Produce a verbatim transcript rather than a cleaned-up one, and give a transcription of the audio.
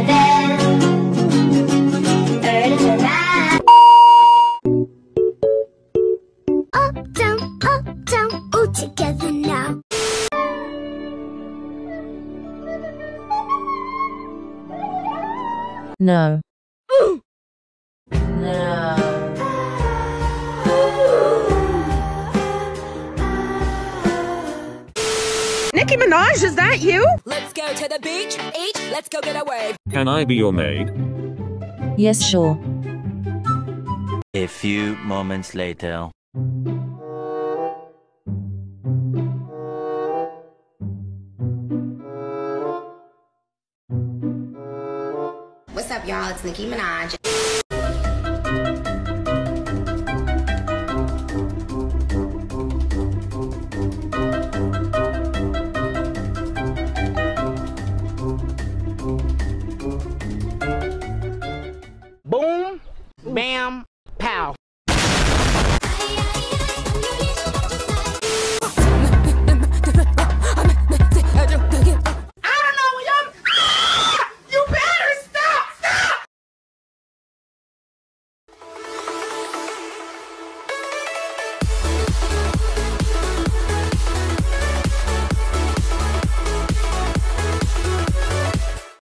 heaven. Earth and I. Up, down, up, down, all together now. No. No. Nicki Minaj, is that you? Let's go to the beach, eat, let's go get a wave. Can I be your maid? Yes, sure. A few moments later. What's up, y'all? It's Nicki Minaj.